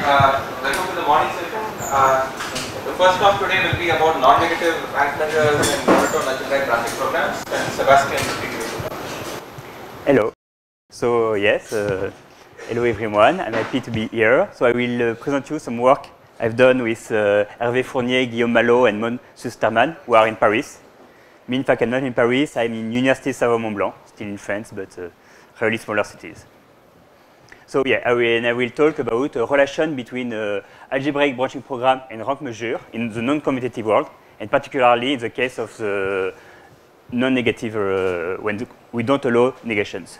Welcome to the morning session. The first talk today will be about non-negative rank measures and monotone algebraic branching programs. And Sebastian will be giving the talk. Hello. So yes, hello everyone. I'm happy to be here. So I will present you some work I've done with Hervé Fournier, Guillaume Malo, and Mon Susterman, who are in Paris. Me, in fact, I'm not in Paris. I'm in Université Savoie-Mont-Blanc, still in France, but really smaller cities. So yeah, I will talk about a relation between algebraic branching program and rank measure in the non-commutative world, and particularly in the case of the non-negative, when we don't allow negations.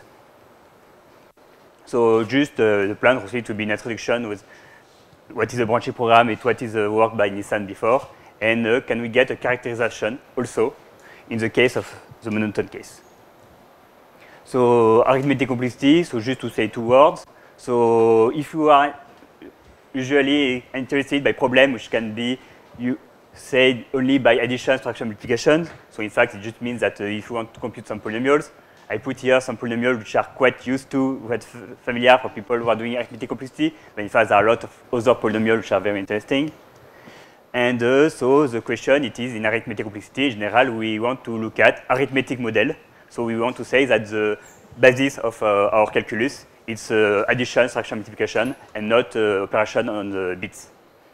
So just the plan was to be an introduction with what is a branching program and what is the work by Nissan before, and can we get a characterization also in the case of the monotone case. So arithmetic complexity, so just to say two words. So if you are usually interested by problem which can be said only by addition, subtraction, multiplication, so in fact it just means that if you want to compute some polynomials, I put here some polynomials which are quite used to, quite familiar for people who are doing arithmetic complexity, but in fact there are a lot of other polynomials which are very interesting. And so the question it is in arithmetic complexity in general we want to look at arithmetic model. So we want to say that the basis of our calculus it's addition, subtraction, multiplication, and not operation on the bits.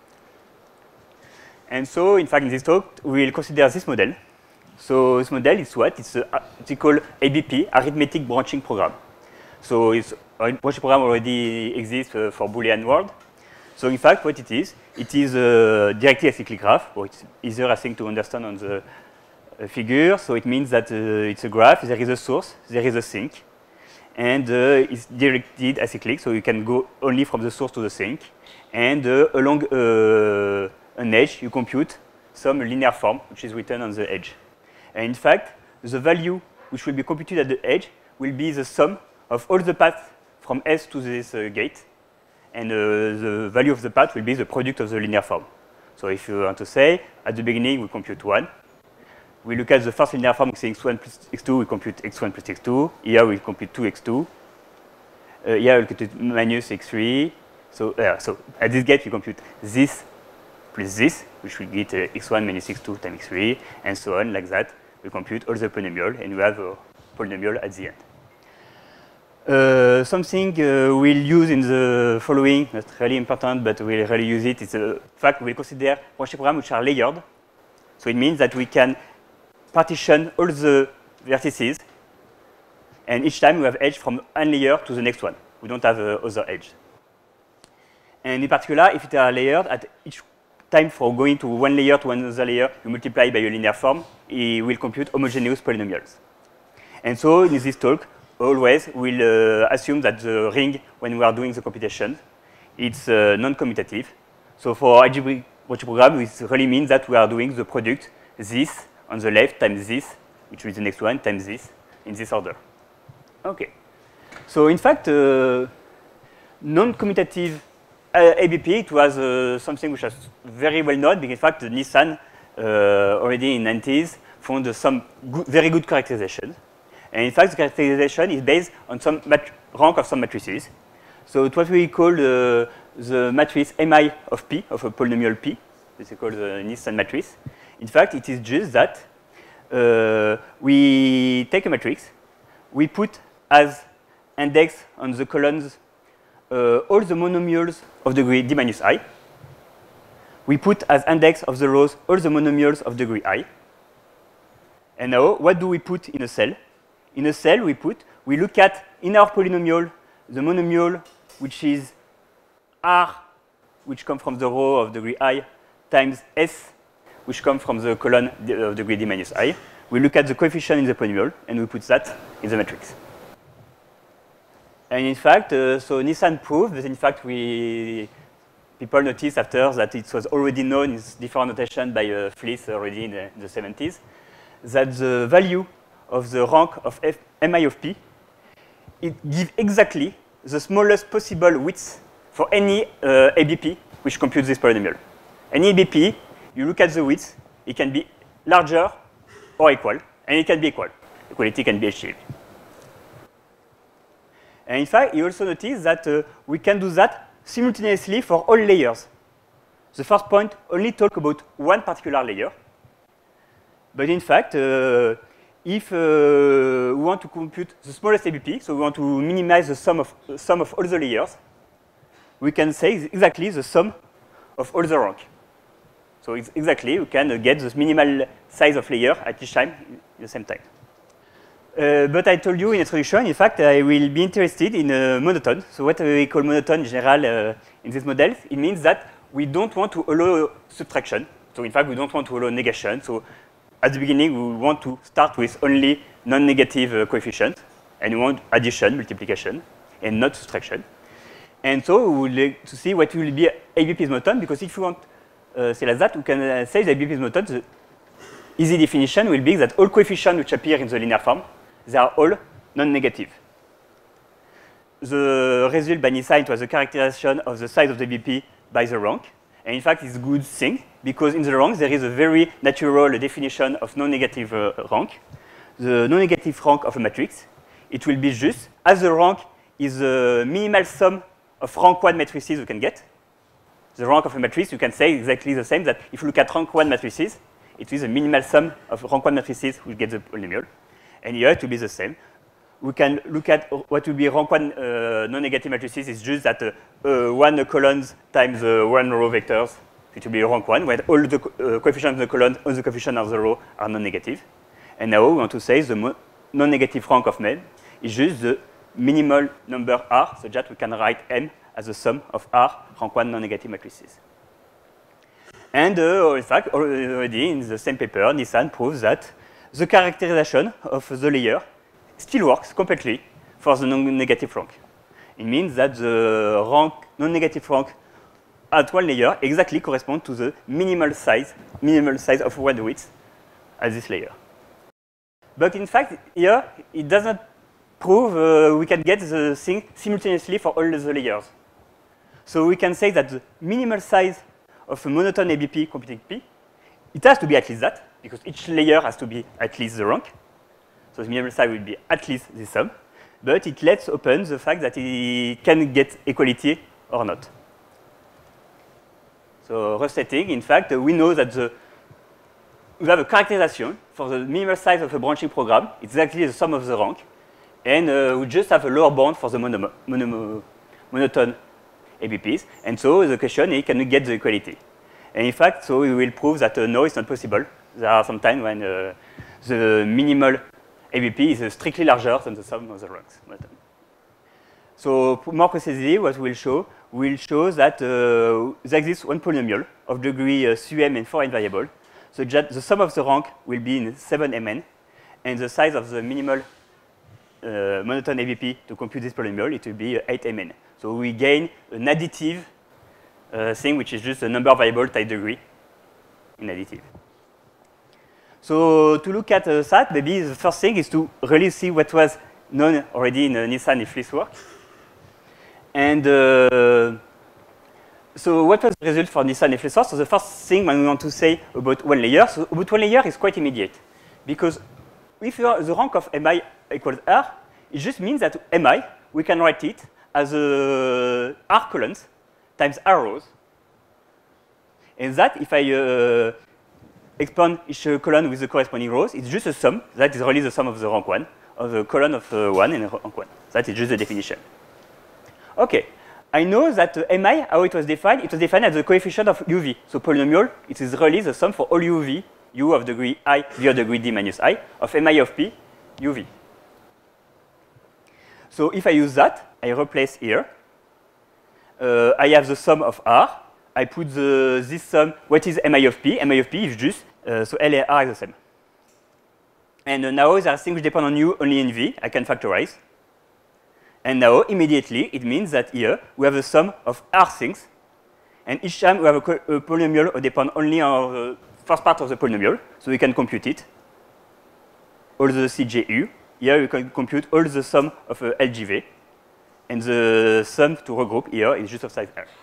And so, in fact, in this talk, we will consider this model. So this model is what? It's called ABP, Arithmetic Branching Program. So it's a branching program already exists for Boolean world. So in fact, what it is directly acyclic graph, or it's easier, I think, to understand on the figure. So it means that it's a graph, there is a source, there is a sink, and it's directed acyclic, so you can go only from the source to the sink. And along an edge, you compute some linear form, which is written on the edge. And in fact, the value which will be computed at the edge will be the sum of all the paths from S to this gate. And the value of the path will be the product of the linear form. So if you want to say, at the beginning, we compute 1. We look at the first linear form, we say x1 plus x2, we compute x1 plus x2. Here we compute 2x2. Here we compute minus x3. So at this gate, we compute this plus this, which will get x1 minus x2 times x3, and so on, like that. We compute all the polynomial, and we have a polynomial at the end. Something we'll use in the following, not really important, but we'll really use it, is the fact we'll consider branching programs which are layered. So it means that we can partition all the vertices, and each time we have edge from one layer to the next one. We don't have other edge. And in particular, if it are layered, at each time for going to one layer to another layer, you multiply by a linear form, it will compute homogeneous polynomials. And so in this talk, always we'll assume that the ring, when we are doing the computation, it's non-commutative. So for algebraic branching program, it really means that we are doing the product, this on the left times this, which is the next one, times this, in this order. Okay. So in fact, non-commutative ABP, it was something which was very well known, because in fact, Nissan, already in the 90s, found some very good characterization. And in fact, the characterization is based on some rank of some matrices. So what we call the matrix Mi of P, of a polynomial P. This is called the Nissan matrix. In fact, it is just that we take a matrix, we put as index on the columns all the monomials of degree d minus I. We put as index of the rows all the monomials of degree I. And now, what do we put in a cell? In a cell, we look at, in our polynomial, the monomial, which is R, which comes from the row of degree I, times S, which comes from the column of degree d minus I. We look at the coefficient in the polynomial, and we put that in the matrix. And in fact, so Nissan proved that in fact people noticed after that it was already known in different notation by Fliss already in the 70s, that the value of the rank of Mi of P, it gives exactly the smallest possible width for any ABP which computes this polynomial. Any ABP, you look at the width, it can be larger or equal, and it can be equal. Equality can be achieved. And in fact, you also notice that we can do that simultaneously for all layers. The first point only talks about one particular layer. But in fact, if we want to compute the smallest ABP, so we want to minimize the sum of all the layers, we can say exactly the sum of all the rank. So it's exactly, we can get the minimal size of layer at each time at the same time. But I told you in introduction, in fact, I will be interested in monotone. So what we call monotone in general in this model, it means that we don't want to allow subtraction. So in fact, we don't want to allow negation. So at the beginning, we want to start with only non-negative coefficients, and we want addition, multiplication, and not subtraction. And so we would like to see what will be ABP's monotone, because if you want say like that, we can say that ABP's monotone, the easy definition will be that all coefficients which appear in the linear form, they are all non-negative. The result by Nissan was the characterization of the size of the ABP by the rank. And in fact, it's a good thing, because in the rank, there is a very natural definition of non-negative rank. The non-negative rank of a matrix, it will be just, as the rank is the minimal sum of rank 1 matrices you can get. The rank of a matrix, you can say exactly the same, that if you look at rank 1 matrices, it is a minimal sum of rank 1 matrices which get the polynomial. And here it will be the same. We can look at what will be rank 1 non-negative matrices. It's just that 1 columns times 1 row vectors, which will be rank 1, where all the coefficients of the column, all the coefficients of the row are non-negative. And now we want to say the non-negative rank of M is just the minimal number R, so that we can write M as the sum of R rank 1 non-negative matrices. And in fact, already in the same paper, Nissan proves that the characterization of the layer still works completely for the non-negative rank. It means that the rank, non-negative rank at one layer exactly corresponds to the minimal size of one width at this layer. But in fact, here, it does not prove we can get the thing simultaneously for all the layers. So we can say that the minimal size of a monotone ABP computing P, it has to be at least that, because each layer has to be at least the rank. So the minimal size will be at least this sum. But it lets open the fact that it can get equality or not. So restating, in fact, we know that we have a characterization for the minimal size of a branching program. It's exactly the sum of the rank. And we just have a lower bound for the monotone ABPs. And so the question is, can we get the equality? And in fact, so we will prove that no, it's not possible. There are some times when the minimal ABP is strictly larger than the sum of the ranks. So more precisely, what we'll show that there exists one polynomial of degree 3m and 4n variable. So that the sum of the rank will be in 7mn, and the size of the minimal monotone ABP to compute this polynomial, it will be 8mn. So we gain an additive thing, which is just a number variable type degree in additive. So to look at that, maybe the first thing is to really see what was known already in Nissan and Fliss work. And so what was the result for Nissan and Fliss work? So the first thing we want to say about one layer, so about one layer is quite immediate. Because if the rank of mi equals r, it just means that mi, we can write it as r columns times r rows. And that, if I expand each column with the corresponding rows, it's just a sum. That is really the sum of the rank 1, of the column of 1 and rank 1. That is just the definition. OK. I know that mi, how it was defined as the coefficient of uv. So polynomial, it is really the sum for all uv, u of degree I, v of degree d minus I, of mi of p, uv. So if I use that, I replace here. I have the sum of r. I put this sum, what is mi of p? Mi of p is just, so L and R is the same. And now there are things which depend on u only in v. I can factorize. And now, immediately, it means that here we have the sum of r things. And each time we have a polynomial that depends only on the first part of the polynomial. So we can compute it. All the CJU. Here we can compute all the sum of LGV. And the sum to regroup here is just of size r.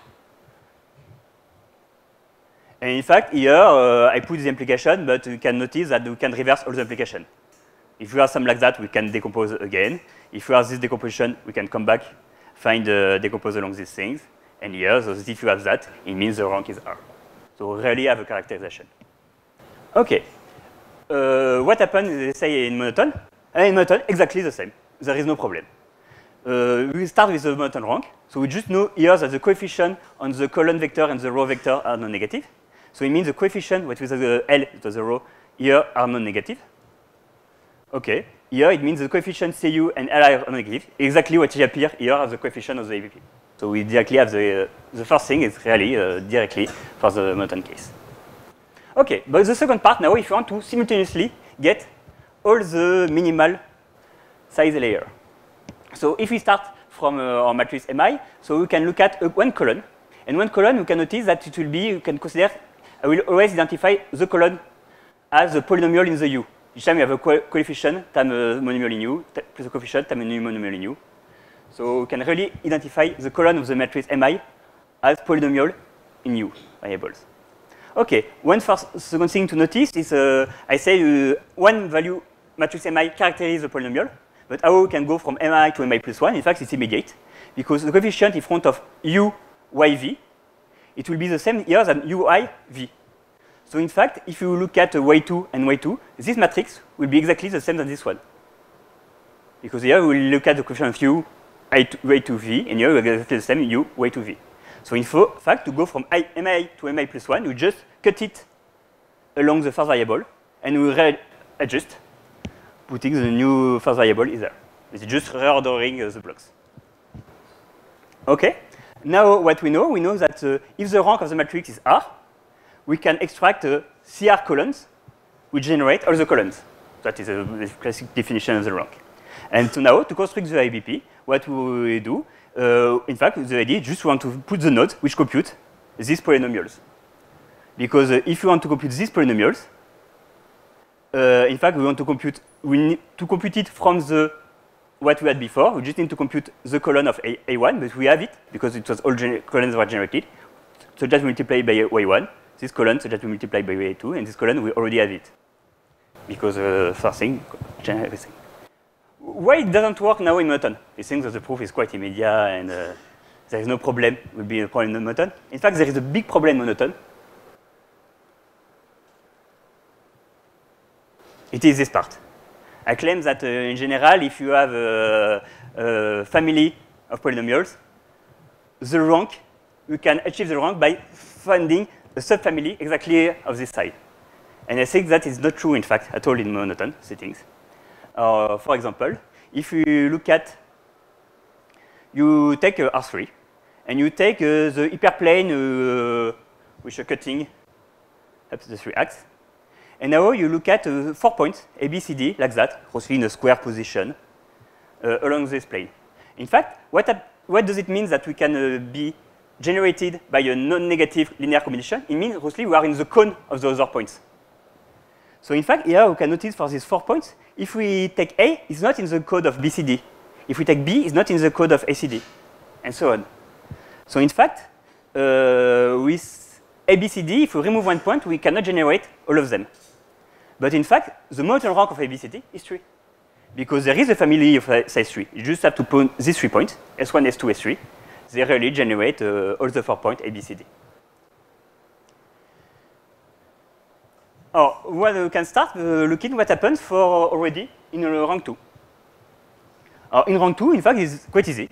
And in fact, here I put the implication, but you can notice that we can reverse all the implication. If we have some like that, we can decompose again. If we have this decomposition, we can come back, find decompose along these things. And here, so if you have that, it means the rank is R. So we rarely have a characterization. Okay. What happens, let's say, in monotone? In monotone, exactly the same. There is no problem. We start with the monotone rank. So we just know here that the coefficient on the column vector and the row vector are non-negative. So it means the coefficient with the L to the row here are non-negative. Okay. Here it means the coefficient Cu and Li are non-negative. Exactly what appears here as the coefficient of the ABP. So we directly have the first thing is really directly for the monotone case. Okay, but the second part now, if you want to simultaneously get all the minimal size layer. So if we start from our matrix Mi, so we can look at one column. And one column, we can notice that it will be, you can consider, I will always identify the column as a polynomial in the U. Each time you have a coefficient times a monomial in U, plus a coefficient times a new monomial in U. So we can really identify the column of the matrix Mi as polynomial in U variables. Okay, second thing to notice is I say one value matrix Mi characterizes the polynomial, but how we can go from Mi to Mi plus 1, in fact, it's immediate, because the coefficient in front of U, Y, V, it will be the same here than Ui, V. So in fact, if you look at Y2 and Y2, this matrix will be exactly the same as this one. Because here we will look at the coefficient of U, Y2V, and here we get exactly the same U, Y2V. So in fact, to go from Mi to Mi plus 1, we just cut it along the first variable, and we readjust, putting the new first variable is there. It's just reordering the blocks. Okay. Now what we know that if the rank of the matrix is R, we can extract CR columns which generate all the columns. That is the classic definition of the rank. And so now, to construct the ABP, what we do, in fact, the idea is just want to put the nodes which compute these polynomials. Because if you want to compute these polynomials, in fact, we need to compute it from what we had before. We just need to compute the column of A1, but we have it because it was all columns were generated. So just multiply by Y1, this column, so just multiply by Y2, and this column, we already have it. Because first thing, generate everything. Why it doesn't work now in monotone? We think that the proof is quite immediate and there is no problem, will be a problem in monotone. In fact, there is a big problem in monotone. It is this part. I claim that in general, if you have a family of polynomials, the rank, you can achieve the rank by finding a subfamily exactly of this side. And I think that is not true, in fact, at all in monotone settings. For example, if you look at, you take R3, and you take the hyperplane which are cutting up to the 3 axes, and now you look at 4 points, A, B, C, D, like that, roughly in a square position along this plane. In fact, what does it mean that we can be generated by a non-negative linear combination? It means roughly we are in the cone of the other points. So in fact, here we can notice for these 4 points, if we take A, it's not in the code of BCD. If we take B, it's not in the code of ACD, and so on. So in fact, with ABCD, if we remove 1 point, we cannot generate all of them. But in fact, the monotone rank of ABCD is 3. Because there is a family of size 3. You just have to put these 3 points, S1, S2, S3. They really generate all the 4 points ABCD. Well, we can start looking what happens for already in rank 2. In rank 2, in fact, it's quite easy.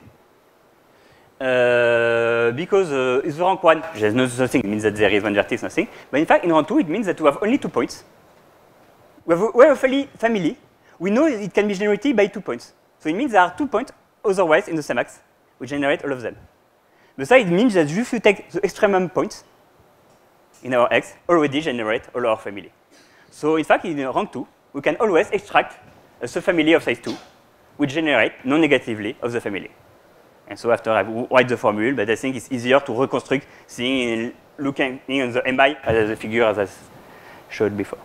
Because it's rank 1, there's nothing, it means that there is one vertex, nothing. But in fact, in rank 2, it means that we have only 2 points. We have a family. We know it can be generated by 2 points. So it means there are 2 points otherwise in the same axe. We generate all of them. Besides, it means that if you take the extremum points in our X, already generate all our family. So in fact, in rank 2, we can always extract a subfamily of size 2, which generate non-negatively of the family. And so after I write the formula, but I think it's easier to reconstruct seeing looking on the MI as the figure as I showed before.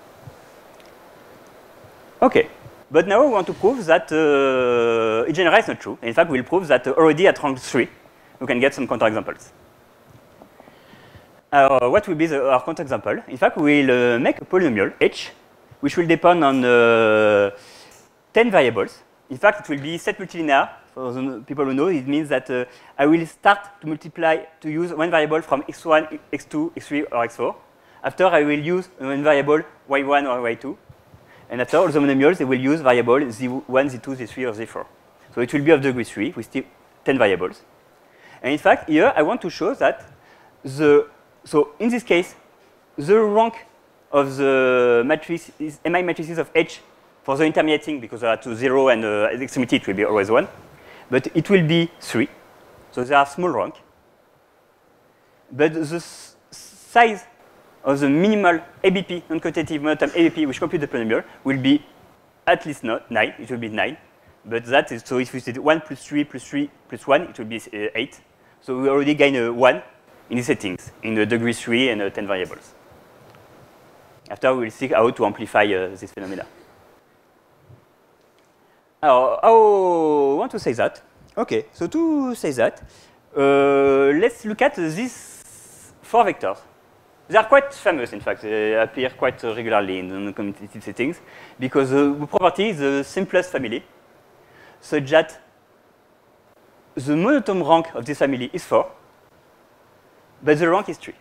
Okay, but now we want to prove that in general it's not true. In fact, we'll prove that already at rank 3, we can get some counterexamples. What will be our counterexample? In fact, we'll make a polynomial h, which will depend on 10 variables. In fact, it will be set multilinear for the people who know, it means that I will start to multiply, to use one variable from x1, x2, x3, or x4. After, I will use one variable y1 or y2. And after, all the monomials, they will use variable z1, z2, z3, or z4. So it will be of degree 3 with still 10 variables. And in fact, here, I want to show that so in this case, the rank of the matrix is MI matrices of H for the intermediating, because they are to 0 and at extremity it will be always 1. But it will be 3. So they are small rank. But the size of the minimal ABP, non-commutative monotone ABP, which compute the polynomial, will be at least 9. It will be 9. But that is, so if we say 1 plus 3 plus 3 plus 1, it will be 8. So we already gain a 1 in the settings, in the degree 3 and 10 variables. After, we will see how to amplify this phenomena. How I want to say that? Okay, so to say that, let's look at these 4 vectors. They are quite famous, in fact. They appear quite regularly in the non-commutative settings, because the property is the simplest family, such that the monotone rank of this family is 4, but the rank is 3.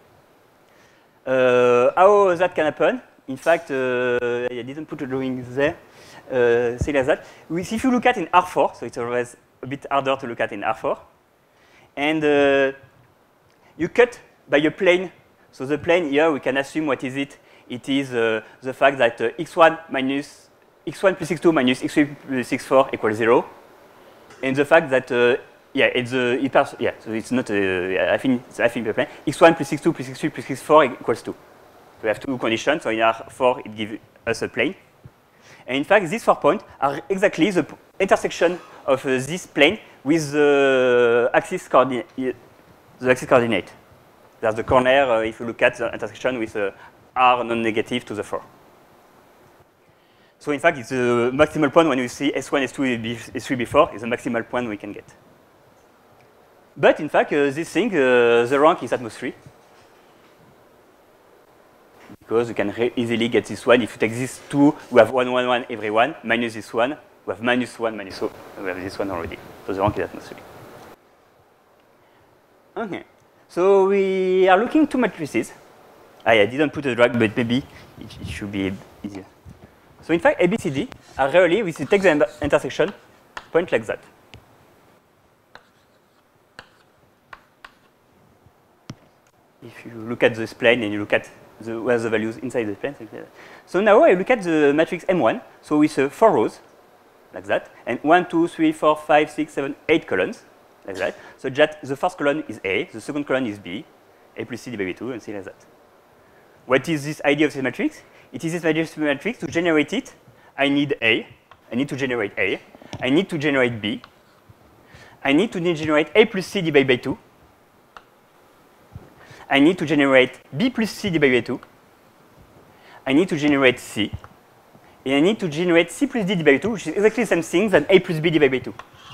How that can happen? In fact, I didn't put a drawing there. Say like that. If you look at in R4, so it's always a bit harder to look at in R4, and you cut by a plane. So the plane here, we can assume what is it? It is the fact that x1 plus x2 minus x3 plus x4 equals 0, and the fact that so it's not I think it's a plane. x1 plus x2 plus x3 plus x4 equals 2. So we have 2 conditions. So in R4, it gives us a plane. And in fact, these 4 points are exactly the intersection of this plane with the axis coordinate. That's the corner if you look at the intersection with R non-negative to the 4. So in fact, it's the maximal point when you see S1, S2, S3 before, is the maximal point we can get. But in fact, this thing, the rank is at most 3. Because you can easily get this one. If you take these 2, we have 1, 1, 1 every one, minus this one, we have minus 1, minus 0. We have this one already. So the rank is at most 3. Okay. So we are looking to matrices. I didn't put a drag, but maybe it should be easier. So in fact, ABCD are rarely, we take the intersection point like that. If you look at this plane and you look at where the values inside the plane. So now I look at the matrix M1. So with 4 rows, like that, and 1, 2, 3, 4, 5, 6, 7, 8 columns, like that. So that the first column is A, the second column is B, A plus C divided by 2, and C like that. What is this idea of this matrix? It is this matrix. To generate it, I need A. I need to generate A. I need to generate B. I need to generate A plus C divided by 2. I need to generate B plus C divided by 2. I need to generate C. And I need to generate C plus D divided by 2, which is exactly the same thing as A plus B divided by 2.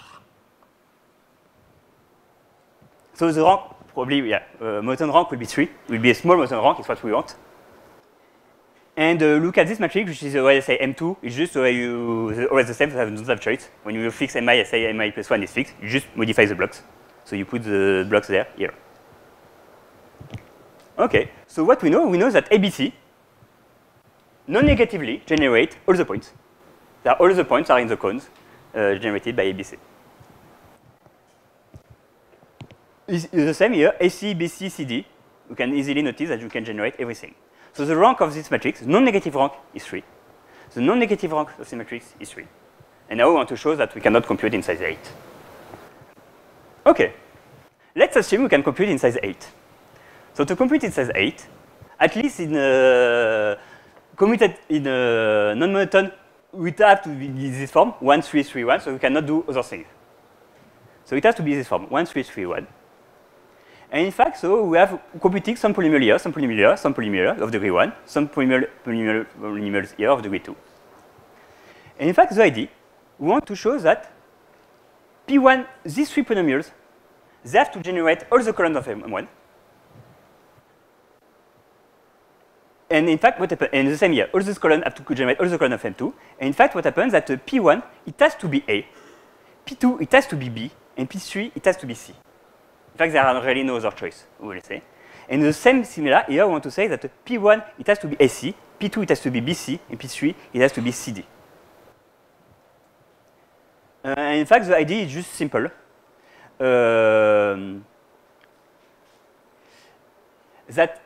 So the rank, probably, monotone rank will be 3. It will be a small monotone rank, it's what we want. And look at this matrix, which is what I say M2. It's just always the same, so I don't have choice. When you fix MI, I say MI plus 1 is fixed. You just modify the blocks. So you put the blocks there, here. Okay, so what we know that ABC non-negatively generate all the points. All the points are in the cones generated by ABC. It's the same here, AC, BC, CD. You can easily notice that you can generate everything. So the rank of this matrix, non-negative rank, is 3. The non-negative rank of the matrix is 3. And now we want to show that we cannot compute in size 8. Okay, let's assume we can compute in size 8. So to compute in size 8, at least in non-monotone, we have to be this form, 1, 3, 3, 1, so we cannot do other things. So it has to be this form, 1, 3, 3, 1. And in fact, so we have computing some polynomial here, some polynomial here, some polynomial of degree 1, some polynomials here of degree 2. And in fact, the idea, we want to show that P1, these 3 polynomials, they have to generate all the columns of M1. And in fact, what happens, and the same here, all these columns have to generate all the columns of M2. And in fact, what happens is that P1, it has to be A. P2 it has to be B, and P3 it has to be C. In fact, there are really no other choice, we will say. And the same similar here, I want to say that P1 it has to be AC, P2 it has to be BC, and P3 it has to be CD. And in fact, the idea is just simple. That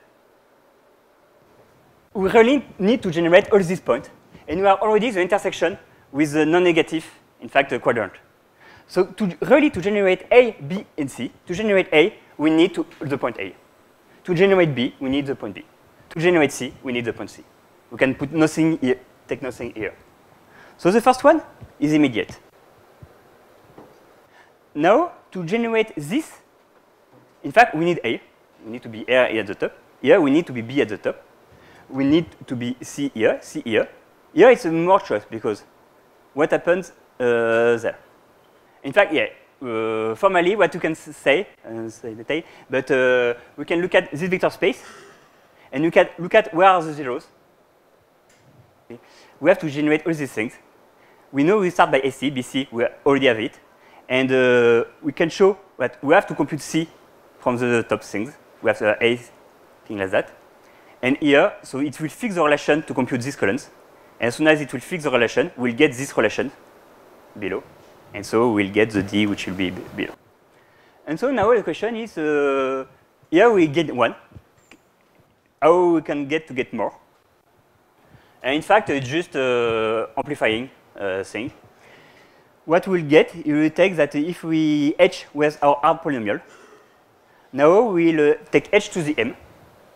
we really need to generate all these points, and we are already the intersection with the non-negative, in fact, quadrant. So to generate A, B, and C, to generate A, we need the point A. To generate B, we need the point B. To generate C, we need the point C. We can put nothing here, take nothing here. So the first one is immediate. Now, to generate this, in fact, we need A. We need to be A at the top. Here, we need to be B at the top. We need to be C here, C here. Here, it's more choice because what happens there? In fact, yeah, formally, what you can say detail, but we can look at this vector space, and we can look at where are the zeros. Okay. We have to generate all these things. We know we start by AC, BC, we already have it, and we can show that we have to compute C from the top things. We have A, thing like that. And here, so it will fix the relation to compute these columns. And as soon as it will fix the relation, we'll get this relation below. And so we'll get the D, which will be below. And so now the question is, here we get 1. How we can get more? And in fact, it's just amplifying thing. What we'll get, it will take that if we H with our hard polynomial, now we'll take H to the M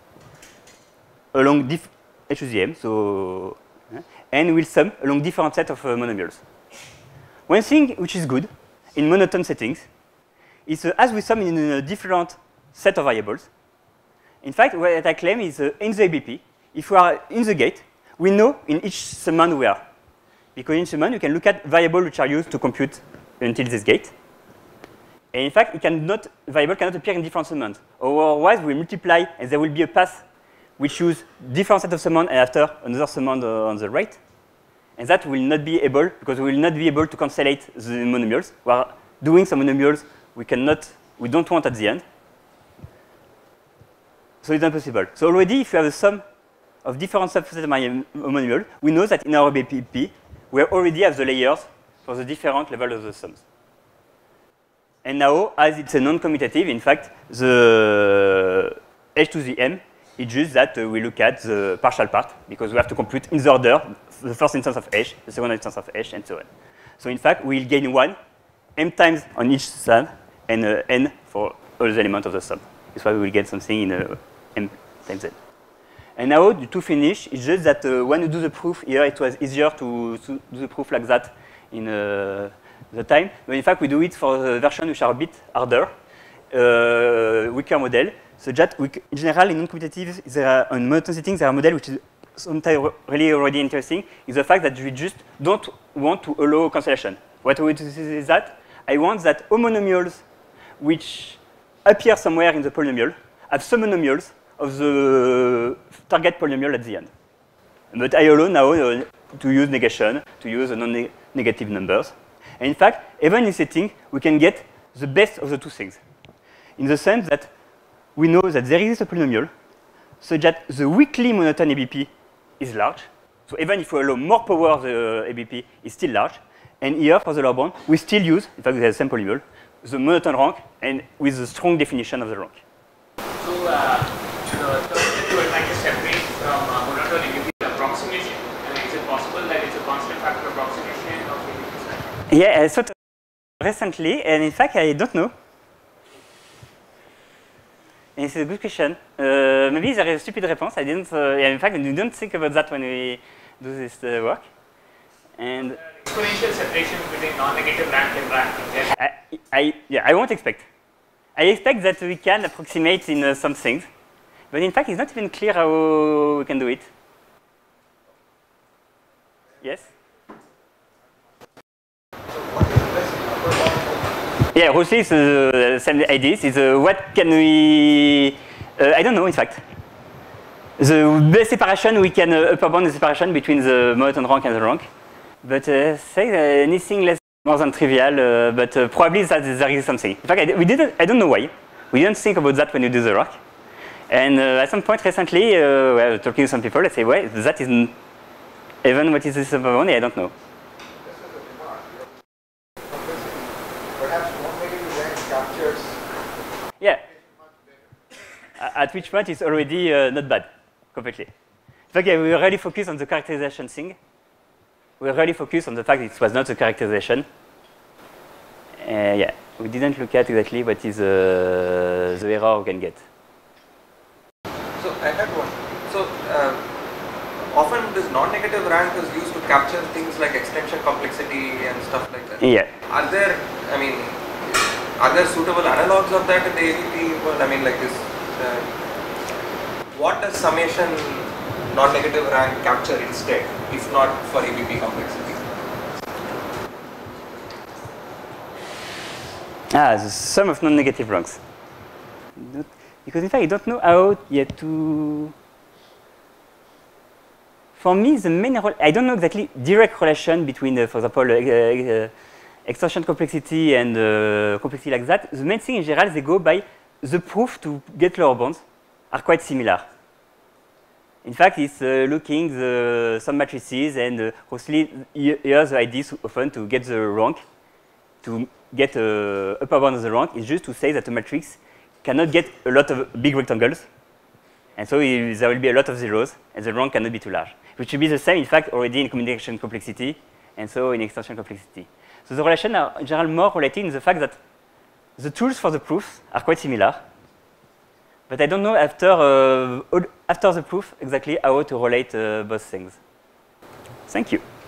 along H to the M, so, and we'll sum along different set of monomials. One thing which is good in monotone settings is as we sum in a different set of variables. In fact, what I claim is in the ABP, if we are in the gate, we know in each summand we are. Because in summand, you can look at variables which are used to compute until this gate. And in fact, variable cannot appear in different summands. Otherwise, we multiply, and there will be a path which use different set of summand and after another summand on the right. And that will not be able, because we will not be able to cancellate the monomials. We are doing some monomials we don't want at the end. So it's impossible. So already, if you have a sum of different subsets of monomials, we know that in our BPP, we already have the layers for the different levels of the sums. And now, as it's a non-commutative, in fact, the H to the M is just that we look at the partial part, because we have to compute in the order the first instance of H, the second instance of H, and so on. So in fact, we'll gain 1, M times on each sum, and N for all the elements of the sum. That's why we will get something in M times N. And now, to finish, it's just that when you do the proof here, it was easier to do the proof like that in the time. But in fact, we do it for the version which are a bit harder, weaker model. So that in general, in non-commutative, on monotone settings, there are models which is sometimes really already interesting, is the fact that we just don't want to allow cancellation. What I want to say is that I want that all monomials which appear somewhere in the polynomial have some monomials of the target polynomial at the end. But I allow now to use negation, to use non-negative numbers. And in fact, even in setting, we can get the best of the two things. In the sense that we know that there is a polynomial such that the weakly monotone ABP is large. So even if we allow more power, the ABP is still large. And here, for the lower bound, we still use, in fact, we have the same polynomial, the monotone rank, and with the strong definition of the rank. So, the term that you were trying to separate from monotone ABP approximation, and is it possible that it's a constant factor approximation of ABP? Yeah, I thought recently, and in fact, I don't know. And it's a good question. Maybe there is a stupid response. I didn't. In fact, we don't think about that when we do this work. And exponential separation between non-negative rank and rank. I won't expect. I expect that we can approximate in some things, but in fact, it's not even clear how we can do it. Yes. Yeah, Rossi is the same idea. Is what can we? I don't know, in fact. The best separation we can upper bound the separation between the monotone rank and the rank, but say anything less more than trivial, but probably that there is something. In fact, I don't know why. We didn't think about that when you do the work. And at some point recently, we were talking to some people, I say, well, that isn't even what is this about, I don't know. Perhaps non-negative rank captures. Yeah. At which point it's already not bad, completely. In fact, yeah, we really focus on the characterization thing. We really focus on the fact that it was not a characterization. Yeah, we didn't look at exactly what is the error we can get. So I had one. So often this non-negative rank is used to capture things like extension complexity and stuff like that. Yeah. Are there, are there suitable analogs of that in the ABP world? I mean, like this, what does summation non-negative rank capture instead, if not for ABP complexity? The sum of non-negative ranks. Because in fact, I don't know how yet to... For me, the main role, I don't know exactly direct relation between, for example, extension complexity and complexity like that. The main thing in general, they go by the proof to get lower bounds are quite similar. In fact, it's looking some matrices and mostly here the idea is often to get the rank, to get upper bound of the rank is just to say that a matrix cannot get a lot of big rectangles, and so there will be a lot of zeros, and the rank cannot be too large, which will be the same, in fact, already in communication complexity, and so in extension complexity. So the relations are in general more related in the fact that the tools for the proofs are quite similar, but I don't know after the proof exactly how to relate both things. Thank you.